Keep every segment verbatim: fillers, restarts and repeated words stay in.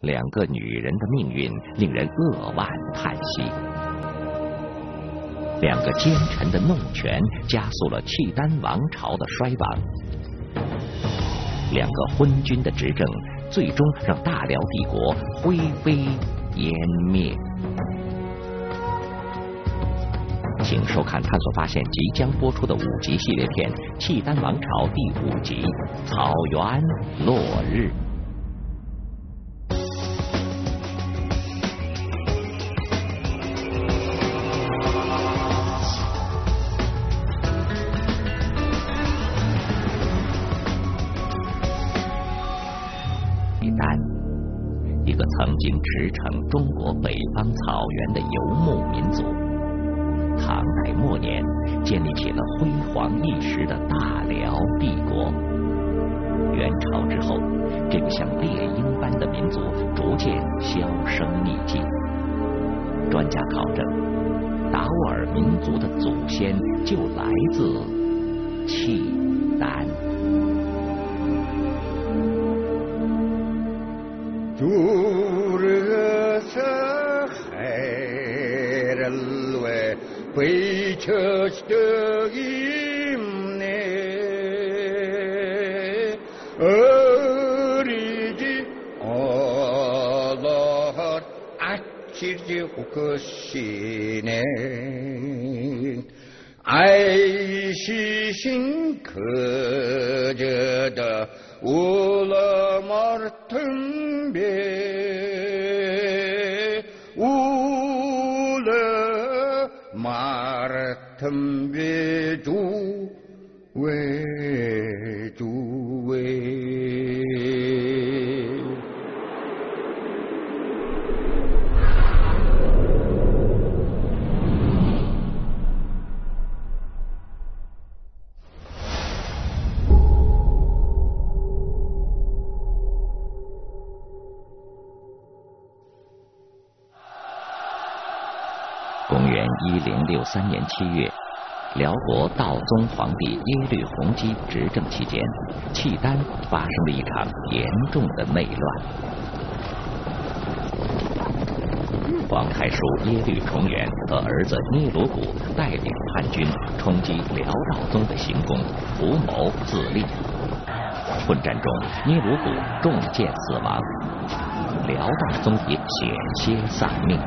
两个女人的命运令人扼腕叹息。两个奸臣的弄权加速了契丹王朝的衰亡。两个昏君的执政最终让大辽帝国灰飞烟灭。请收看探索发现即将播出的五集系列片《契丹王朝》第五集《草原落日》。契丹，一个曾经驰骋中国北方草原的游牧民族。唐代末年，建立起了辉煌一时的大辽帝国。元朝之后，这个像猎鹰般的民族逐渐销声匿迹。专家考证，达斡尔民族的祖先就来自契丹。公元一零六三年七月，辽国道宗皇帝耶律洪基执政期间，契丹发生了一场严重的内乱。皇太叔耶律重元和儿子聂罗古带领叛军冲击辽道宗的行宫，图谋自立。混战中，聂罗古中箭死亡，辽道宗也险些丧命。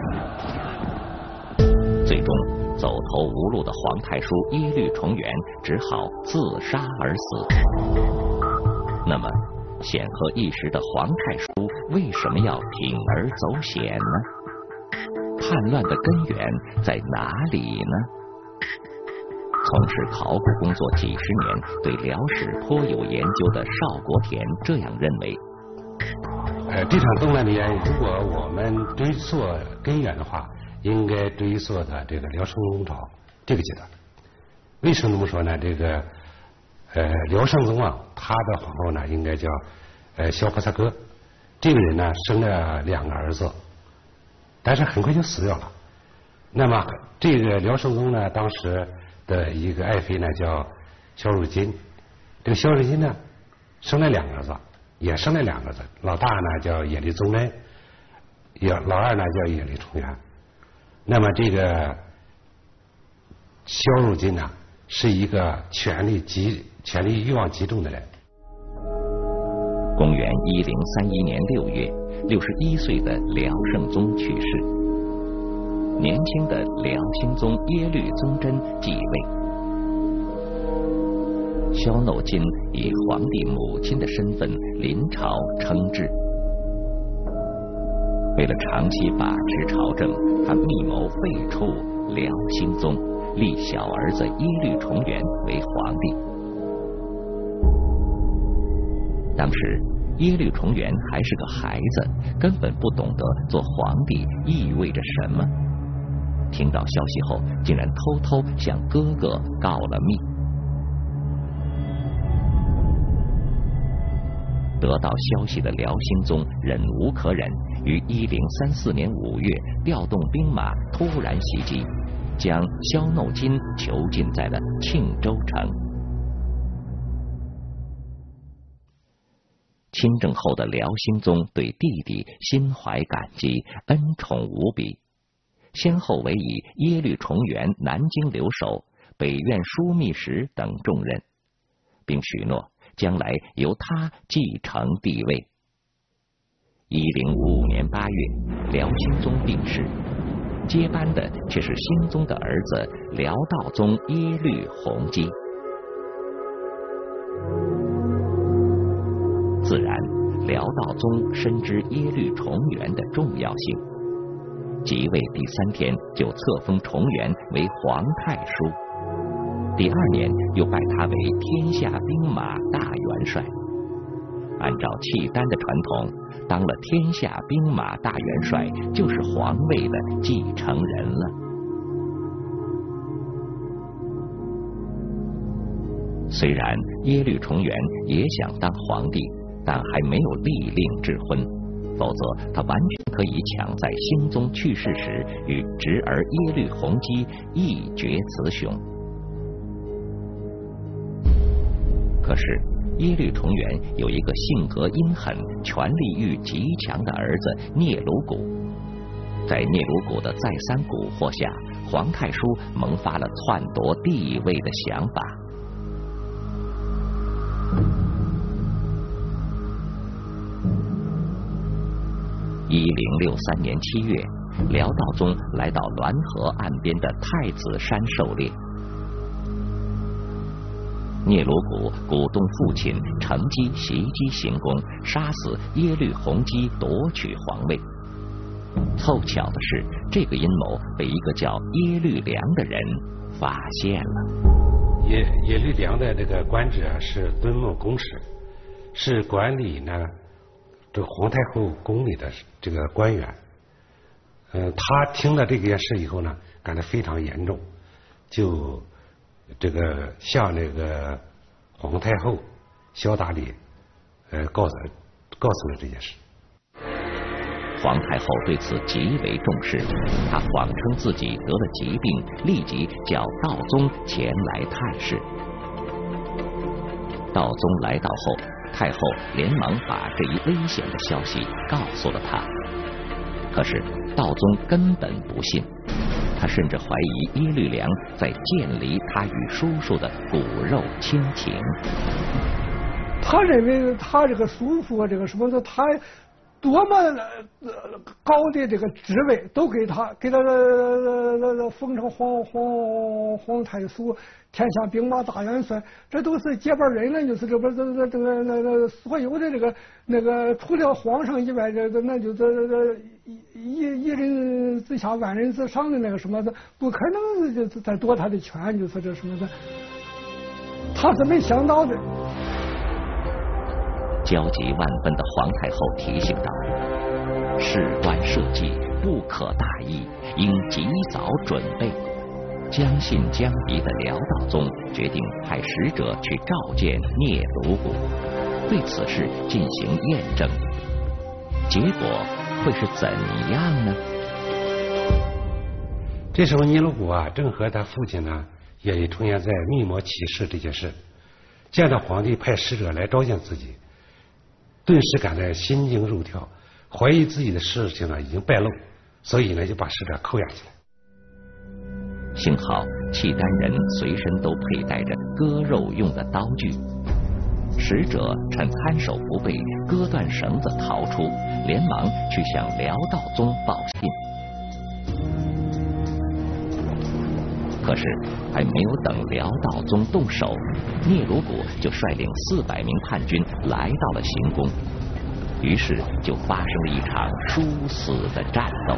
最终，走投无路的皇太叔耶律重元只好自杀而死。那么，显赫一时的皇太叔为什么要铤而走险呢？叛乱的根源在哪里呢？从事考古工作几十年，对辽史颇有研究的邵国田这样认为： 呃，这场动乱的原因，如果我们追溯根源的话，应该追溯到这个辽圣宗朝这个阶段。为什么这么说呢？这个呃，辽圣宗啊，他的皇后呢，应该叫呃萧婆萨哥。这个人呢，生了两个儿子，但是很快就死掉了。那么这个辽圣宗呢，当时的一个爱妃呢，叫萧汝金。这个萧汝金呢，生了两个儿子，也生了两个儿子。老大呢叫耶律宗真，也老二呢叫耶律重元。那么这个萧汝金呢，是一个权力极、权力欲望极重的人。 公元一零三一年六月，六十一岁的辽圣宗去世，年轻的辽兴宗耶律宗真继位。萧耨金以皇帝母亲的身份临朝称制。为了长期把持朝政，他密谋废黜辽兴宗，立小儿子耶律重元为皇帝。当时耶律重元还是个孩子，根本不懂得做皇帝意味着什么。听到消息后，竟然偷偷向哥哥告了密。得到消息的辽兴宗忍无可忍，于一零三四年五月调动兵马突然袭击，将萧耨金囚禁在了庆州城。 亲政后的辽兴宗对弟弟心怀感激，恩宠无比，先后委以耶律重元南京留守、北院枢密使等重任，并许诺将来由他继承帝位。一零五五年八月，辽兴宗病逝，接班的却是兴宗的儿子辽道宗耶律洪基。自然，辽道宗深知耶律重元的重要性，即位第三天就册封重元为皇太叔，第二年又拜他为天下兵马大元帅。按照契丹的传统，当了天下兵马大元帅就是皇位的继承人了。虽然耶律重元也想当皇帝，但还没有立令智婚，否则他完全可以抢在兴宗去世时与侄儿耶律洪基一决雌雄。可是耶律重元有一个性格阴狠、权力欲极强的儿子聂鲁古，在聂鲁古的再三蛊惑下，皇太叔萌发了篡夺帝位的想法。一零六三年七月，辽道宗来到滦河岸边的太子山狩猎。聂鲁古鼓动父亲乘机袭击行宫，杀死耶律洪基，夺取皇位。凑巧的是，这个阴谋被一个叫耶律良的人发现了。 耶耶律良的这个官职啊是敦睦公使，是管理呢这皇太后宫里的这个官员。呃，他听了这件事以后呢，感到非常严重，就这个向那个皇太后萧达理呃告诉告诉了这件事。 皇太后对此极为重视，她谎称自己得了疾病，立即叫道宗前来探视。道宗来到后，太后连忙把这一危险的消息告诉了他。可是道宗根本不信，他甚至怀疑耶律良在建立他与叔叔的骨肉亲情。 他认为他这个叔叔这个什么的，他多么高的这个职位都给他，给他封成皇皇皇太叔、天下兵马大元帅，这都是接班人了。就是这边这这这个那个所有的这个那个除了皇上以外，这那就这这一一人之下万人之上的那个什么的，不可能就再夺他的权，就是这什么的，他是没想到的。 焦急万分的皇太后提醒道：“事关社稷，不可大意，应及早准备。”将信将疑的辽道宗决定派使者去召见聂鲁古，对此事进行验证。结果会是怎样呢？ 这时候聂鲁古啊，正和他父亲呢也重现在密谋起事这件事，见到皇帝派使者来召见自己，顿时感到心惊肉跳，怀疑自己的事情啊已经败露，所以呢就把使者扣押起来。 幸好契丹人随身都佩戴着割肉用的刀具，使者趁看守不备，割断绳子逃出，连忙去向辽道宗报信。可是还没有等辽道宗动手，聂鲁古就率领四百名叛军来到了行宫，于是就发生了一场殊死的战斗。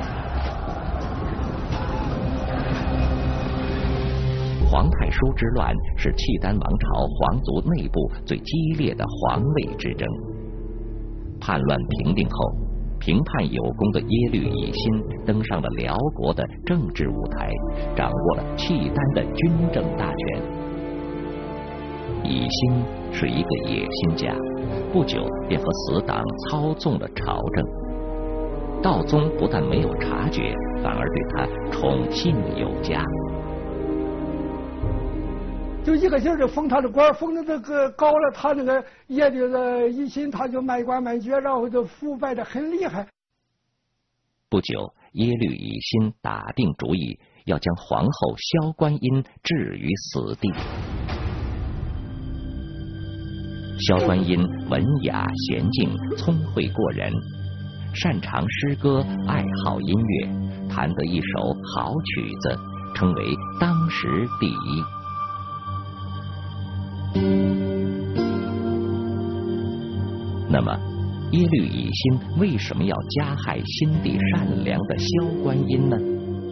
皇太叔之乱是契丹王朝皇族内部最激烈的皇位之争。叛乱平定后，平叛有功的耶律乙辛登上了辽国的政治舞台，掌握了契丹的军政大权。乙辛是一个野心家，不久便和死党操纵了朝政。道宗不但没有察觉，反而对他宠信有加。 就一个劲儿的封他的官，封的这个高了，他那个耶律的一心他就卖官卖爵，然后就腐败的很厉害。 不久，耶律乙辛打定主意要将皇后萧观音置于死地。萧观音文雅娴静，聪慧过人，擅长诗歌，爱好音乐，弹得一手好曲子，称为当时第一。那么，耶律乙辛为什么要加害心地善良的萧观音呢？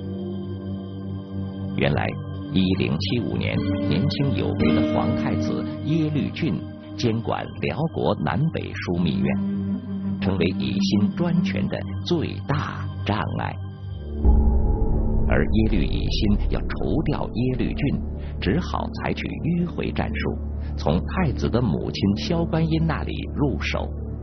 原来，一零七五年，年轻有为的皇太子耶律俊监管辽国南北枢密院，成为乙辛专权的最大障碍。而耶律乙辛要除掉耶律俊，只好采取迂回战术，从太子的母亲萧观音那里入手。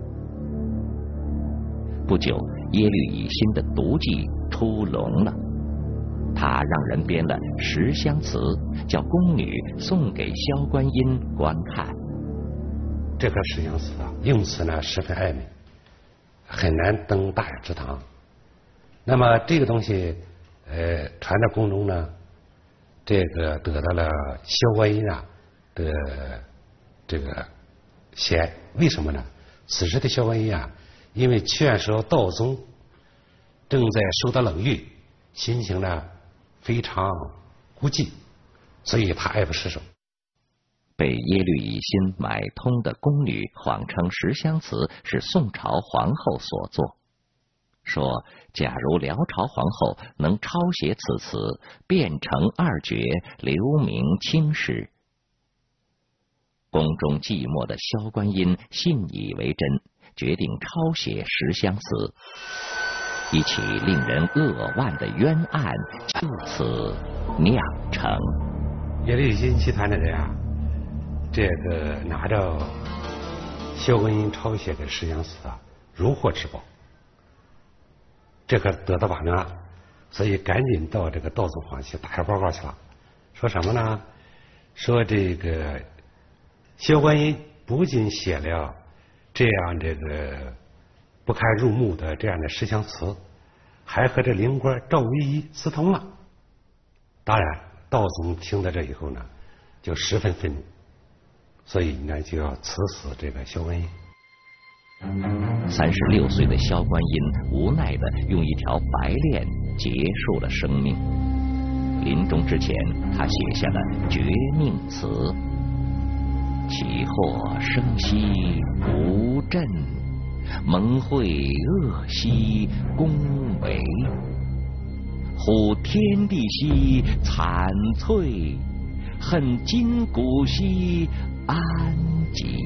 不久，耶律乙辛的毒计出笼了，他让人编了十香词，叫宫女送给萧观音观看。 这个十香词啊，用词呢十分暧昧，很难登大雅之堂。那么这个东西，呃，传到宫中呢，这个得到了萧观音啊的这个喜爱。为什么呢？此时的萧观音啊，因为劝说道宗正在受到冷遇，心情呢非常孤寂，所以他爱不释手。 被耶律乙辛买通的宫女谎称十香词是宋朝皇后所作，说假如辽朝皇后能抄写此词，变成二绝，留名青史。宫中寂寞的萧观音信以为真，决定抄写十香词，一起令人扼腕的冤案就此酿成。 耶律乙辛集团的人啊，这个拿着萧观音抄写的十香词啊，如获至宝，这可得到把柄了，所以赶紧到这个道宗皇去打下报告去了。说什么呢？说这个萧观音不仅写了这样这个不堪入目的这样的十香词，还和这灵官赵唯一私通了。当然，道宗听到这以后呢，就十分愤怒，所以呢就要赐死这个萧观音。 三十六岁的萧观音无奈的用一条白链结束了生命。临终之前，他写下了绝命词：其祸生息无阵，蒙晦恶兮恭维，呼天地兮惨翠，恨今古兮安吉。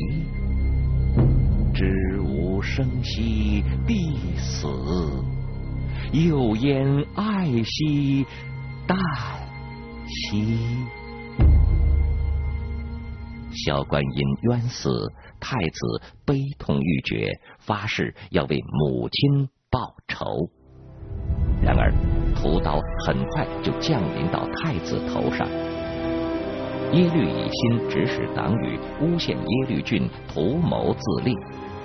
知无生兮必死，又焉爱兮旦夕。萧观音冤死，太子悲痛欲绝，发誓要为母亲报仇。然而屠刀很快就降临到太子头上。耶律乙辛指使党羽诬陷耶律俊图谋自立，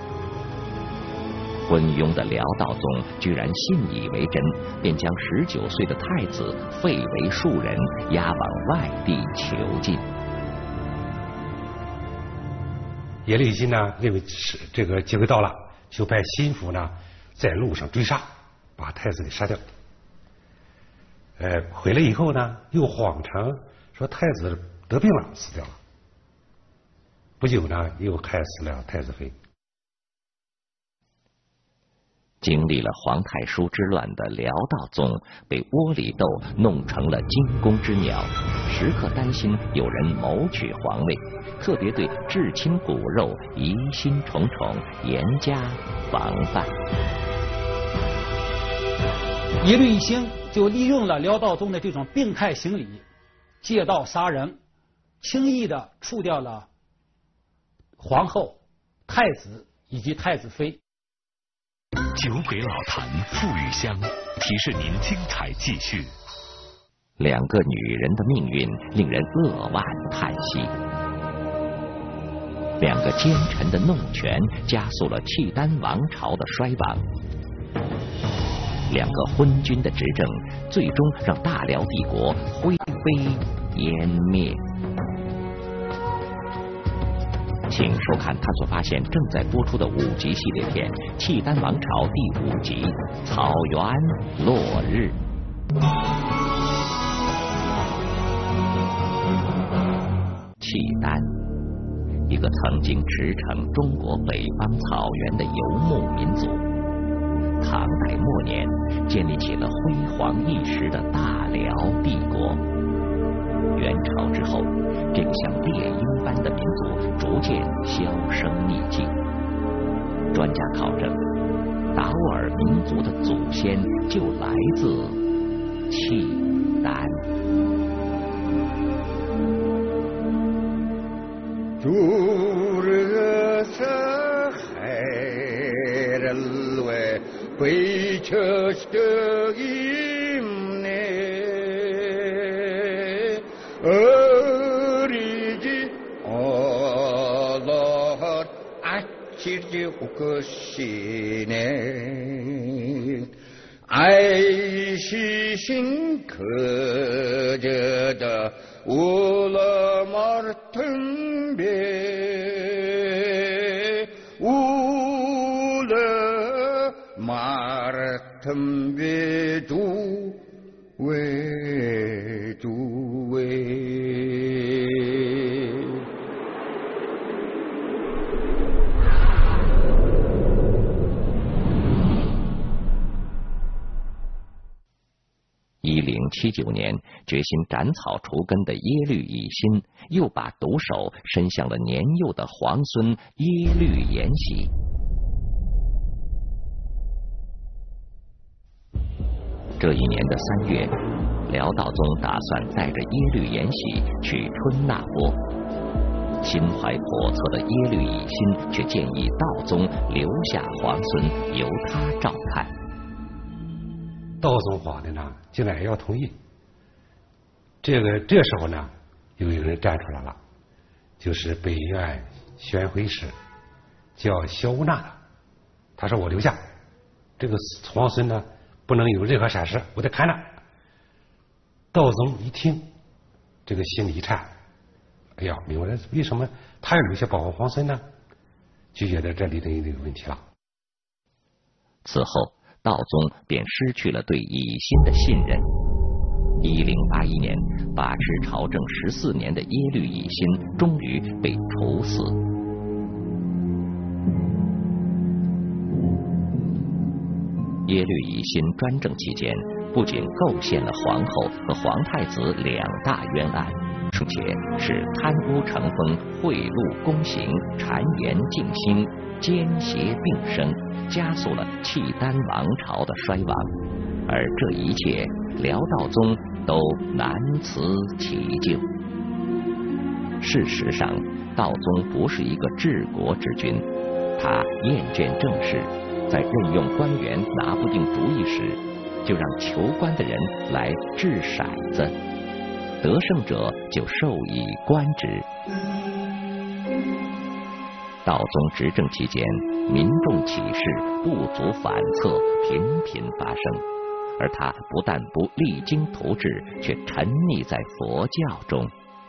昏庸的辽道宗居然信以为真，便将十九岁的太子废为庶人，押往外地囚禁。 耶律乙辛呢，认为是这个机会到了，就派心腹呢在路上追杀，把太子给杀掉。呃，回来以后呢，又谎称说太子得病了，死掉了。不久呢，又害死了太子妃。 经历了皇太叔之乱的辽道宗被窝里斗弄成了惊弓之鸟，时刻担心有人谋取皇位，特别对至亲骨肉疑心重重，严加防范。 耶律乙辛就利用了辽道宗的这种病态行礼，借道杀人，轻易的除掉了皇后、太子以及太子妃。 酒鬼老坛馥郁香提示您精彩继续。 两个女人的命运令人扼腕叹息。两个奸臣的弄权加速了契丹王朝的衰亡。两个昏君的执政，最终让大辽帝国灰飞烟灭。请收看探索发现正在播出的五集系列片《契丹王朝》第五集《草原落日》。契丹，一个曾经驰骋中国北方草原的游牧民族。唐代末年，建立起了辉煌一时的大辽帝国。元朝之后，这个像猎鹰般的民族逐渐销声匿迹。专家考证，达斡尔民族的祖先就来自契丹。 爱惜心可着的乌拉马尔腾别，乌拉马尔腾别诸位诸位。 一零七九年，决心斩草除根的耶律乙辛，又把毒手伸向了年幼的皇孙耶律延禧。这一年的三月，辽道宗打算带着耶律延禧去春那波，心怀叵测的耶律乙辛却建议道宗留下皇孙，由他照看。 道宗皇帝呢，竟然要同意。这个这时候呢，有一个人站出来了，就是北院宣徽使，叫萧无纳的。他说：“我留下这个皇孙呢，不能有任何闪失，我得看着。”道宗一听，这个心里一颤，哎呀，明白了，为什么他要留下保护皇孙呢？就觉得这里头有问题了。 此后，道宗便失去了对乙辛的信任。一零八一年，把持朝政十四年的耶律乙辛终于被处死。耶律乙辛专政期间，不仅构陷了皇后和皇太子两大冤案，并且是贪污成风、贿赂宫刑、谗言竞兴、奸邪并生，加速了契丹王朝的衰亡。而这一切，辽道宗都难辞其咎。事实上，道宗不是一个治国之君，他厌倦政事，在任用官员拿不定主意时，就让求官的人来掷骰子，得胜者就授以官职。道宗执政期间，民众起事、不足反侧频频发生，而他不但不励精图治，却沉溺在佛教中。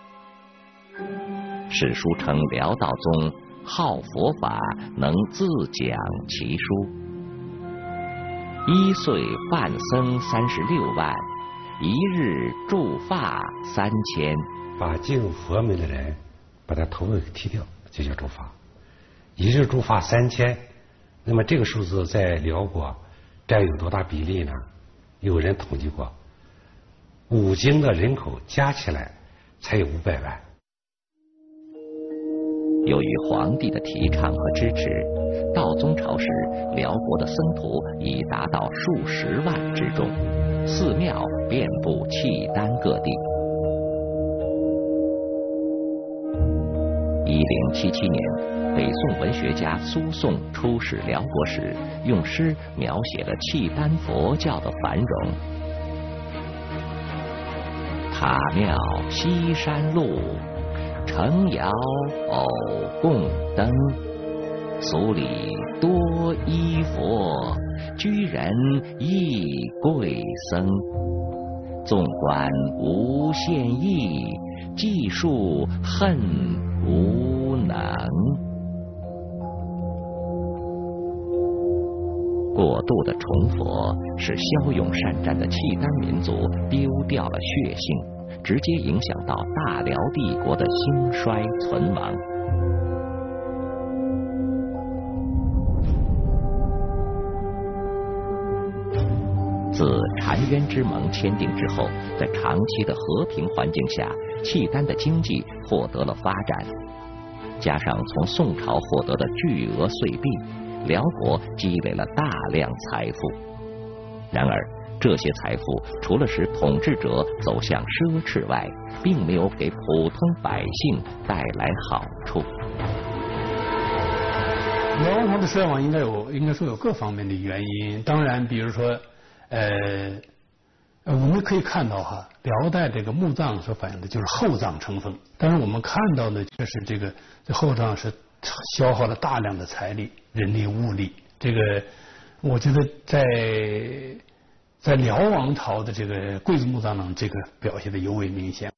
史书称辽道宗好佛法，能自讲其书。一岁范僧三十六万，一日铸发三千。 把敬佛门的人把他头发剃掉，就叫铸发。一日铸发三千，那么这个数字在辽国占有多大比例呢？有人统计过，五京的人口加起来才有五百万。 由于皇帝的提倡和支持，道宗朝时，辽国的僧徒已达到数十万之众，寺庙遍布契丹各地。一零七七年，北宋文学家苏颂出使辽国时，用诗描写了契丹佛教的繁荣。 塔庙西山路，城窑偶供灯。俗里多依佛，居人亦贵僧。纵观无限意，计数恨无能。过度的崇佛，使骁勇善战的契丹民族丢掉了血性，直接影响到大辽帝国的兴衰存亡。自澶渊之盟签订之后，在长期的和平环境下，契丹的经济获得了发展，加上从宋朝获得的巨额岁币，辽国积累了大量财富。然而，这些财富除了使统治者走向奢侈外，并没有给普通百姓带来好处。 辽王朝的衰亡应该有，应该说有各方面的原因。当然，比如说。呃，我们可以看到哈，辽代这个墓葬所反映的就是厚葬成风，但是我们看到的却是这个这厚葬是消耗了大量的财力、人力、物力。这个我觉得在在辽王朝的这个贵族墓葬上，这个表现的尤为明显。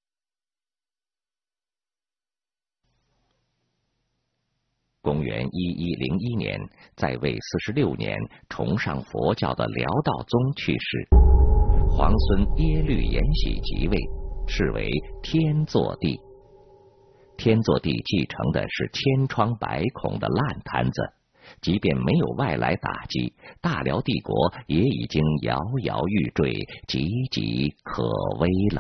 公元一一零一年，在位四十六年、崇尚佛教的辽道宗去世，皇孙耶律延禧即位，是为天祚帝。天祚帝继承的是千疮百孔的烂摊子，即便没有外来打击，大辽帝国也已经摇摇欲坠，岌岌可危了。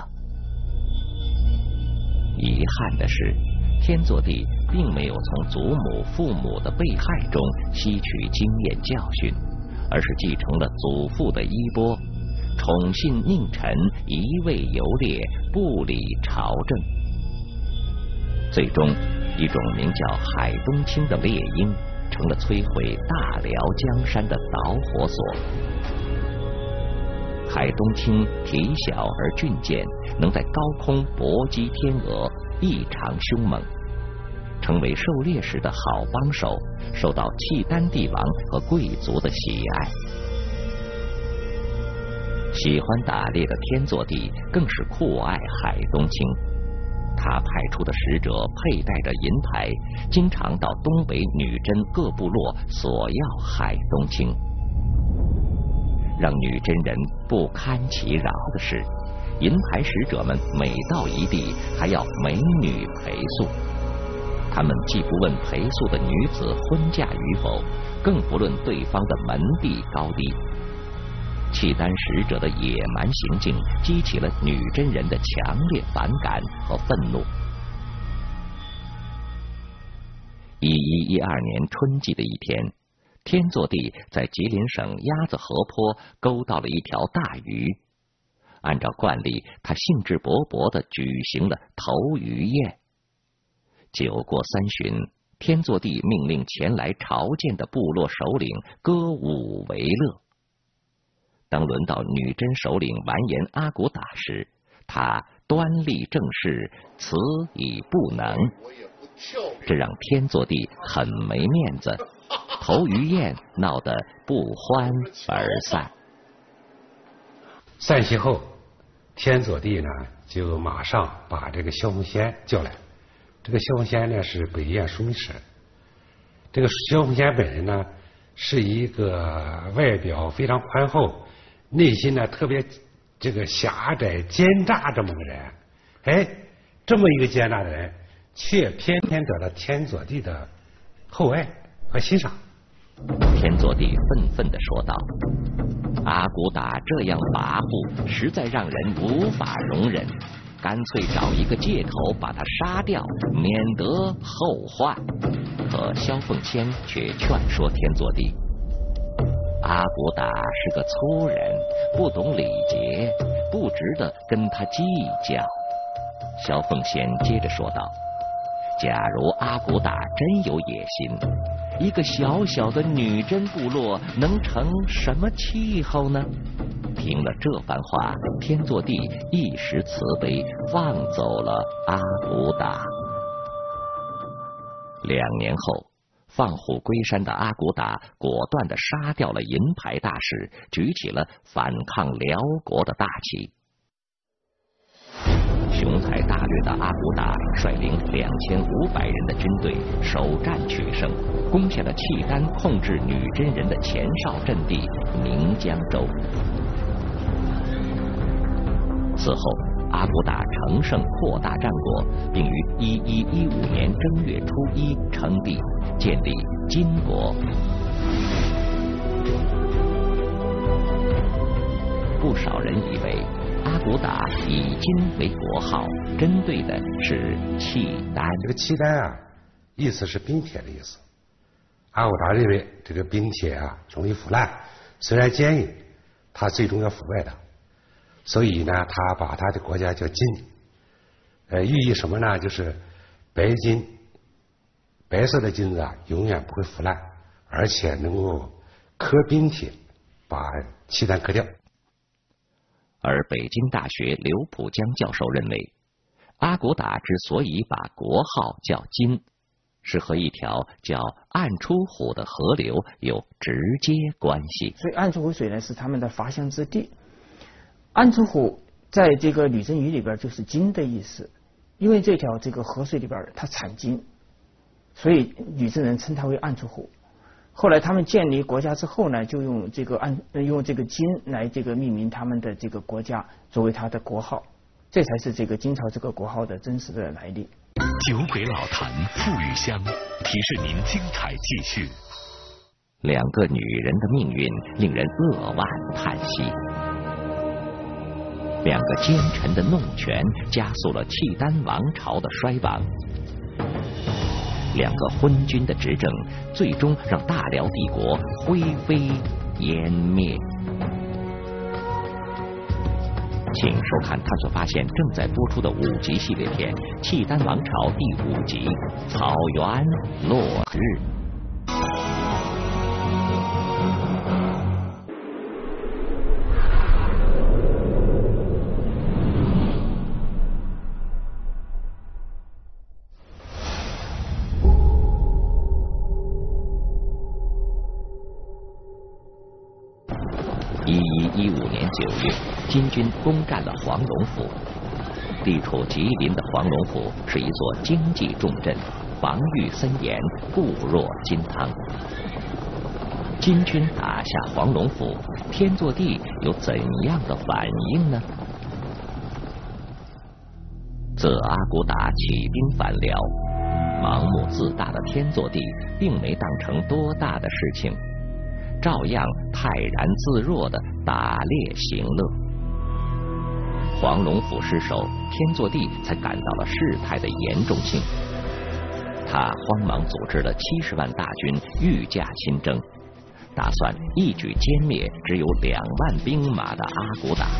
遗憾的是，天祚帝并没有从祖母、父母的被害中吸取经验教训，而是继承了祖父的衣钵，宠信佞臣，一味游猎，不理朝政。最终，一种名叫海东青的猎鹰成了摧毁大辽江山的导火索。海东青体小而俊健，能在高空搏击天鹅，异常凶猛，成为狩猎时的好帮手，受到契丹帝王和贵族的喜爱。喜欢打猎的天祚帝更是酷爱海东青，他派出的使者佩戴着银牌，经常到东北女真各部落索要海东青。让女真人不堪其扰的是，银牌使者们每到一地还要美女陪宿，他们既不问陪宿的女子婚嫁与否，更不论对方的门第高低。契丹使者的野蛮行径激起了女真人的强烈反感和愤怒。一一一二年春季的一天，天祚帝在吉林省鸭子河坡勾到了一条大鱼。按照惯例，他兴致勃勃地举行了投鱼宴。酒过三巡，天祚帝命令前来朝见的部落首领歌舞为乐。当轮到女真首领完颜阿骨打时，他端立正式，辞以不能，这让天祚帝很没面子，投鱼宴闹得不欢而散。 散席后，天祚帝呢就马上把这个萧凤仙叫来。这个萧凤仙呢是北燕枢密使。这个萧凤仙本人呢是一个外表非常宽厚，内心呢特别这个狭窄奸诈这么个人。哎，这么一个奸诈的人，却偏偏得了天祚帝的厚爱和欣赏。 天祚帝愤愤地说道：“阿骨打这样跋扈，实在让人无法容忍，干脆找一个借口把他杀掉，免得后患。”可萧凤仙却劝说天祚帝：“阿骨打是个粗人，不懂礼节，不值得跟他计较。”萧凤仙接着说道：“假如阿骨打真有野心，一个小小的女真部落能成什么气候呢？”天听了这番话，天祚帝一时慈悲，放走了阿骨打。两年后，放虎归山的阿骨打果断地杀掉了银牌大使，举起了反抗辽国的大旗。雄才大略的阿骨打率领两千五百人的军队首战取胜，攻下了契丹控制女真人的前哨阵地宁江州。此后，阿骨打乘胜扩大战果，并于一一一五年正月初一称帝，建立金国。不少人以为阿骨打以金为国号，针对的是契丹。 这个契丹啊，意思是冰铁的意思。阿骨打认为这个冰铁啊容易腐烂，虽然坚硬，它最终要腐败的。所以呢，他把他的国家叫金，呃，寓意什么呢？就是白金，白色的金子啊，永远不会腐烂，而且能够刻冰铁，把契丹刻掉。 而北京大学刘浦江教授认为，阿骨打之所以把国号叫金，是和一条叫暗出湖的河流有直接关系。 所以暗出湖水呢，是他们的发祥之地。暗出湖在这个女真语里边就是金的意思，因为这条这个河水里边它产金，所以女真人称它为暗出湖。后来他们建立国家之后呢，就用这个暗用这个金来这个命名他们的这个国家，作为它的国号，这才是这个金朝这个国号的真实的来历。 酒鬼老坛馥郁香提示您精彩继续。 两个女人的命运令人扼腕叹息。两个奸臣的弄权加速了契丹王朝的衰亡，两个昏君的执政最终让大辽帝国灰飞烟灭。请收看探索发现正在播出的五集系列片《契丹王朝》第五集《草原落日》。一一一五年九月，金军攻占了黄龙府。地处吉林的黄龙府是一座经济重镇，防御森严，固若金汤。金军打下黄龙府，天祚帝有怎样的反应呢？自阿骨打起兵反辽，盲目自大的天祚帝并没当成多大的事情，照样泰然自若地打猎行乐。黄龙府失守，天祚帝才感到了事态的严重性。他慌忙组织了七十万大军御驾亲征，打算一举歼灭只有两万兵马的阿骨打。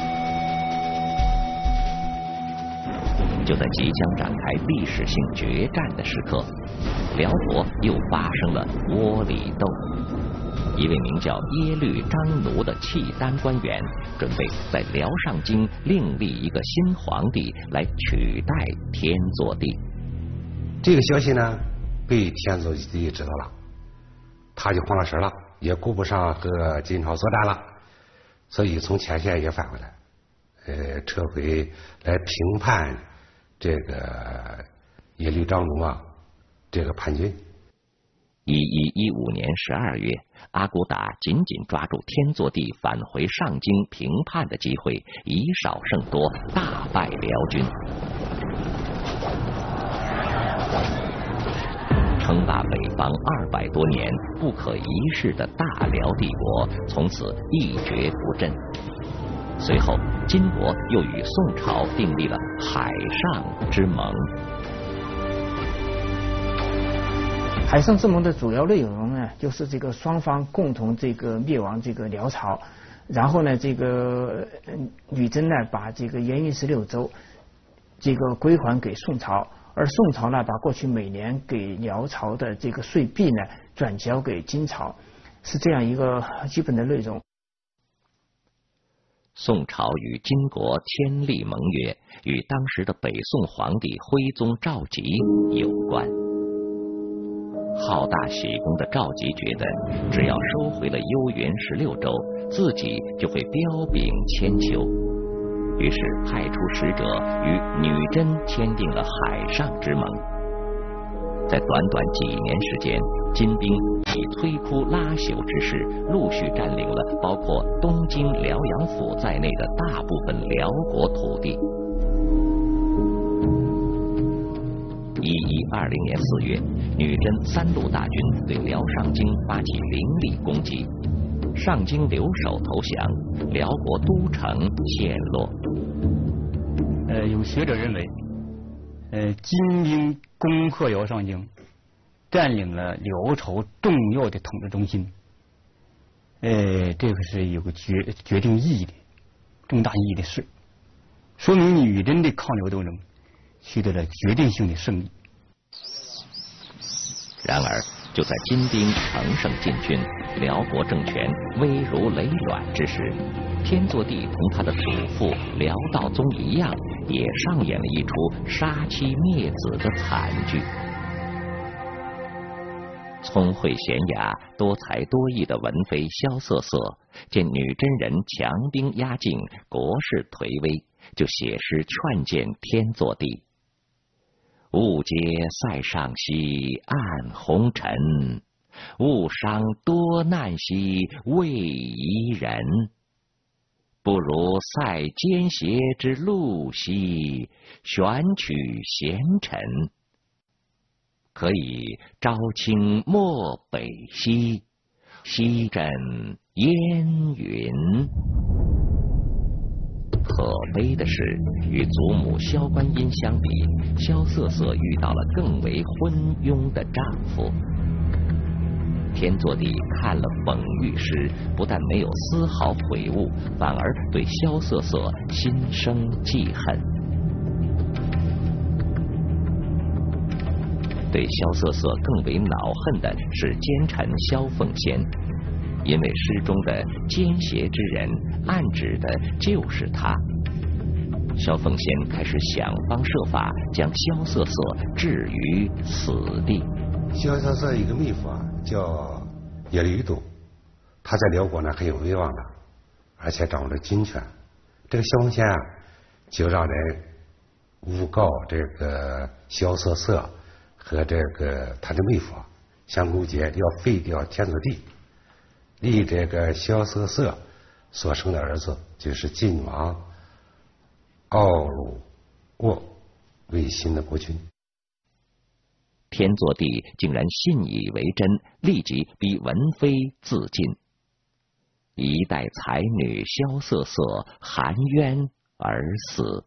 就在即将展开历史性决战的时刻，辽国又发生了窝里斗。一位名叫耶律张奴的契丹官员准备在辽上京另立一个新皇帝来取代天祚帝。 这个消息呢，被天祚帝知道了，他就慌了神了，也顾不上和金朝作战了，所以从前线也返回来，呃，撤回来平叛这个耶律张奴啊，这个叛军。 一一一五年十二月，阿骨打紧紧抓住天祚帝返回上京平叛的机会，以少胜多，大败辽军。称霸北方二百多年、不可一世的大辽帝国从此一蹶不振。随后，金国又与宋朝订立了海上之盟。 海上之盟的主要内容呢，就是这个双方共同这个灭亡这个辽朝，然后呢，这个女真呢把这个燕云十六州这个归还给宋朝，而宋朝呢把过去每年给辽朝的这个税币呢转交给金朝，是这样一个基本的内容。 宋朝与金国签立盟约，与当时的北宋皇帝徽宗赵佶有关。好大喜功的赵佶觉得，只要收回了幽云十六州，自己就会彪炳千秋。于是派出使者与女真签订了海上之盟。在短短几年时间，金兵以摧枯拉朽之势，陆续占领了包括东京、辽阳府在内的大部分辽国土地。一一二零年四月，女真三路大军对辽上京发起凌厉攻击，上京留守投降，辽国都城陷落。 呃，有学者认为，呃，金兵攻克辽上京，占领了辽朝重要的统治中心。呃，这个是有个决决定意义的重大意义的事，说明女真的抗辽斗争取得了决定性的胜利。 然而，就在金兵乘胜进军，辽国政权危如累卵之时，天祚帝同他的祖父辽道宗一样，也上演了一出杀妻灭子的惨剧。聪慧娴雅、多才多艺的文妃萧瑟瑟见女真人强兵压境，国势颓危，就写诗劝谏天祚帝：勿嗟塞上兮暗红尘，勿伤多难兮为夷人。不如塞奸邪之路兮，选取贤臣。可以朝清漠北兮，西枕烟云。可悲的是，与祖母萧观音相比，萧瑟瑟遇到了更为昏庸的丈夫。天祚帝看了讽喻诗，不但没有丝毫悔悟，反而对萧瑟瑟心生记恨。对萧瑟瑟更为恼恨的是奸臣萧凤仙，因为诗中的奸邪之人暗指的就是他。萧凤仙开始想方设法将萧瑟瑟置于死地。 萧瑟瑟一个妹夫啊，叫耶律都，他在辽国呢很有威望的，而且掌握了军权。这个萧凤仙啊，就让人诬告这个萧瑟瑟和这个他的妹夫啊相勾结，要废掉天祚帝，立这个萧瑟瑟所生的儿子就是晋王奥鲁沃为新的国君。 天祚帝竟然信以为真，立即逼文妃自尽。一代才女萧瑟瑟含冤而死。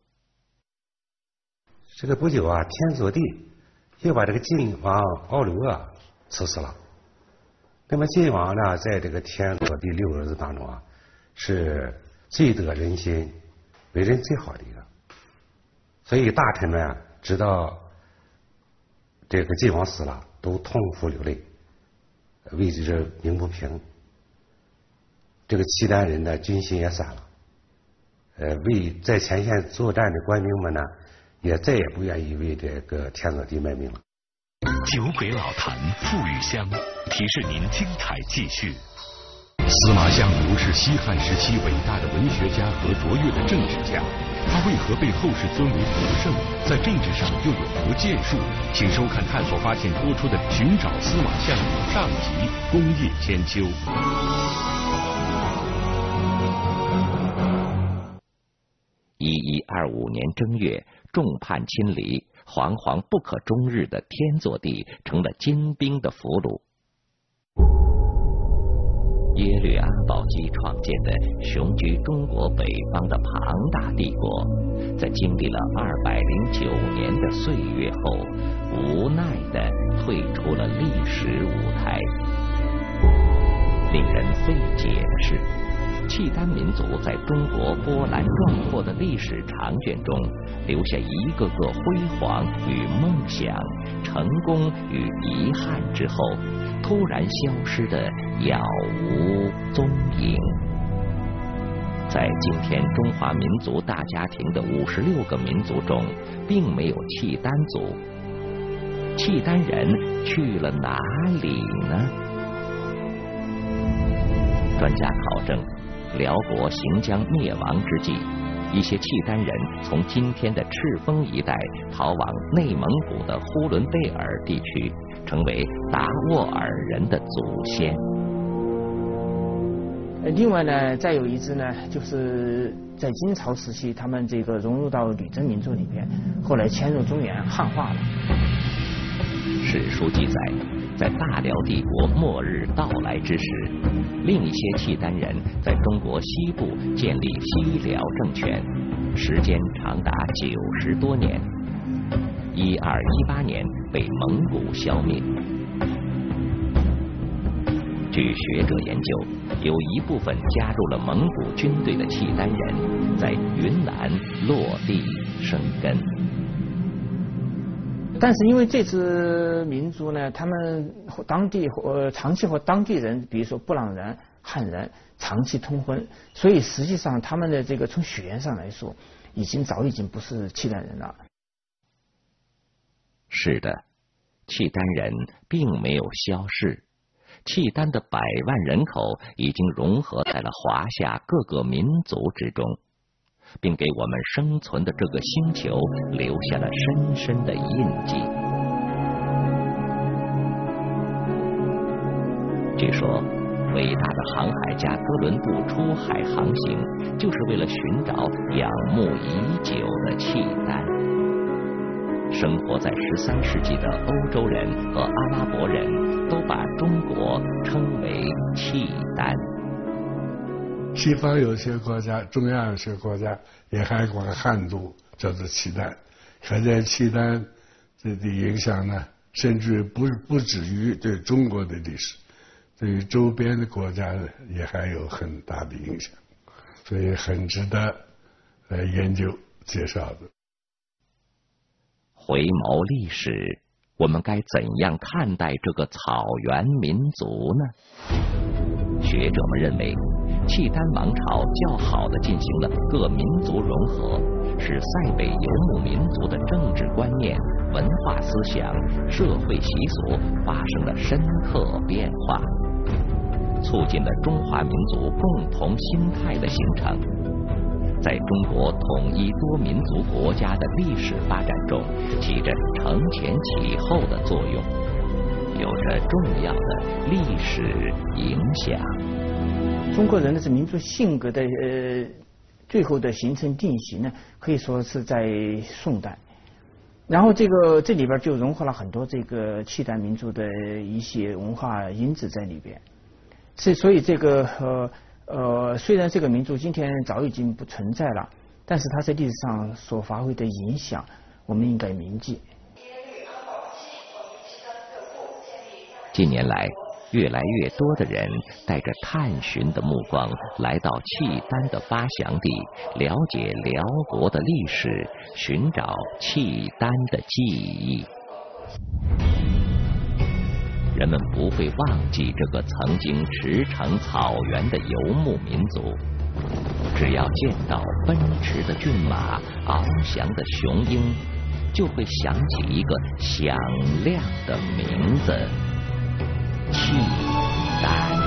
这个不久啊，天祚帝又把这个晋王奥鲁沃赐死了。那么晋王呢，在这个天祚帝六儿子当中啊，是最得人心、为人最好的一个。所以大臣们啊，知道这个晋王死了，都痛哭流泪，为之鸣不平。这个契丹人的军心也散了，呃，为在前线作战的官兵们呢，也再也不愿意为这个天祚帝卖命了。 酒鬼老坛馥郁香提示您精彩继续。 司马相如是西汉时期伟大的文学家和卓越的政治家，他为何被后世尊为国圣？在政治上又有何建树？请收看探索发现播出的《寻找司马相如》上集《功业千秋》。 一一二五年正月，众叛亲离，惶惶不可终日的天祚帝成了金兵的俘虏。耶律阿保机创建的雄居中国北方的庞大帝国，在经历了二百零九年的岁月后，无奈地退出了历史舞台。令人费解的是，契丹民族在中国波澜壮阔的历史长卷中，留下一个个辉煌与梦想、成功与遗憾之后，突然消失的杳无踪影。 在今天中华民族大家庭的五十六个民族中，并没有契丹族。契丹人去了哪里呢？专家考证，辽国行将灭亡之际，一些契丹人从今天的赤峰一带逃往内蒙古的呼伦贝尔地区，成为达斡尔人的祖先。 另外呢，再有一支呢，就是在金朝时期，他们这个融入到女真民族里边，后来迁入中原，汉化了。 史书记载，在大辽帝国末日到来之时，另一些契丹人在中国西部建立西辽政权，时间长达九十多年。一二一八年被蒙古消灭。据学者研究，有一部分加入了蒙古军队的契丹人在云南落地生根。 但是因为这支民族呢，他们当地呃长期和当地人，比如说布朗人、汉人长期通婚，所以实际上他们的这个从血缘上来说，已经早已经不是契丹人了。 是的，契丹人并没有消逝。契丹的百万人口已经融合在了华夏各个民族之中，并给我们生存的这个星球留下了深深的印记。据说，伟大的航海家哥伦布出海航行，就是为了寻找仰慕已久的契丹。生活在十三世纪的欧洲人和阿拉伯人都把中国称为契丹。 西方有些国家，中亚有些国家也还管汉族叫做契丹，可见契丹这的影响呢，甚至不不止于对中国的历史，对于周边的国家也还有很大的影响，所以很值得来研究介绍的。 回眸历史，我们该怎样看待这个草原民族呢？学者们认为，契丹王朝较好地进行了各民族融合，使塞北游牧民族的政治观念、文化思想、社会习俗发生了深刻变化，促进了中华民族共同心态的形成。在中国统一多民族国家的历史发展中，起着承前启后的作用，有着重要的历史影响。 中国人的这民族性格的呃最后的形成定型呢，可以说是在宋代。然后这个这里边就融合了很多这个契丹民族的一些文化因子在里边。是所以这个呃。呃，虽然这个民族今天早已经不存在了，但是它在历史上所发挥的影响，我们应该铭记。 近年来，越来越多的人带着探寻的目光来到契丹的发祥地，了解辽国的历史，寻找契丹的记忆。人们不会忘记这个曾经驰骋草原的游牧民族，只要见到奔驰的骏马、翱翔的雄鹰，就会想起一个响亮的名字——契丹。